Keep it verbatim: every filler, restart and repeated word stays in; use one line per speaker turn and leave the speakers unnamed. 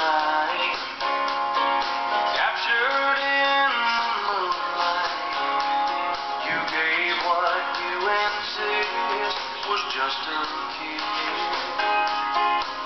night, captured in the moonlight. You gave what you insist was just a kiss.